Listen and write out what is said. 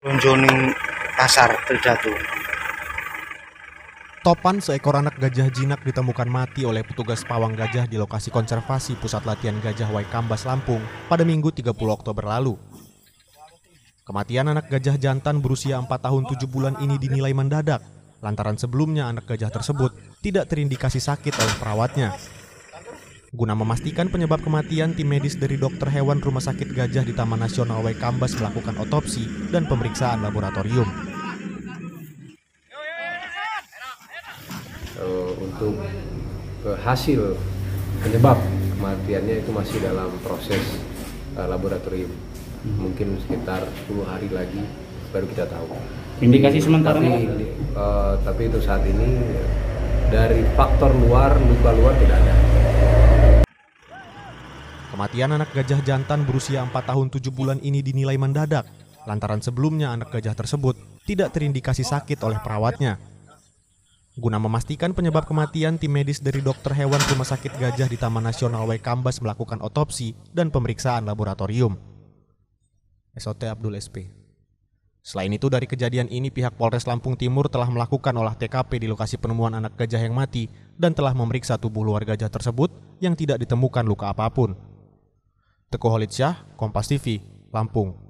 Lonjoning pasar terjatuh. Topan, seekor anak gajah jinak, ditemukan mati oleh petugas pawang gajah di lokasi konservasi Pusat Latihan Gajah Waikambas, Lampung pada Minggu 30 Oktober lalu. Kematian anak gajah jantan berusia 4 tahun 7 bulan ini dinilai mendadak, lantaran sebelumnya anak gajah tersebut tidak terindikasi sakit oleh perawatnya. Guna memastikan penyebab kematian, tim medis dari dokter hewan Rumah Sakit Gajah di Taman Nasional Waikambas melakukan otopsi dan pemeriksaan laboratorium. Untuk hasil penyebab kematiannya itu masih dalam proses laboratorium. Mungkin sekitar 10 hari lagi baru kita tahu. Indikasi sementara tapi untuk saat ini dari faktor luar, luka luar tidak ada. Kematian anak gajah jantan berusia 4 tahun 7 bulan ini dinilai mendadak, lantaran sebelumnya anak gajah tersebut tidak terindikasi sakit oleh perawatnya. Guna memastikan penyebab kematian, tim medis dari dokter hewan Rumah Sakit Gajah di Taman Nasional Waikambas melakukan otopsi dan pemeriksaan laboratorium. SOT Abdul SP. Selain itu, dari kejadian ini pihak Polres Lampung Timur telah melakukan olah TKP di lokasi penemuan anak gajah yang mati dan telah memeriksa tubuh luar gajah tersebut yang tidak ditemukan luka apapun. Teguh Holid Syah, Kompas TV, Lampung.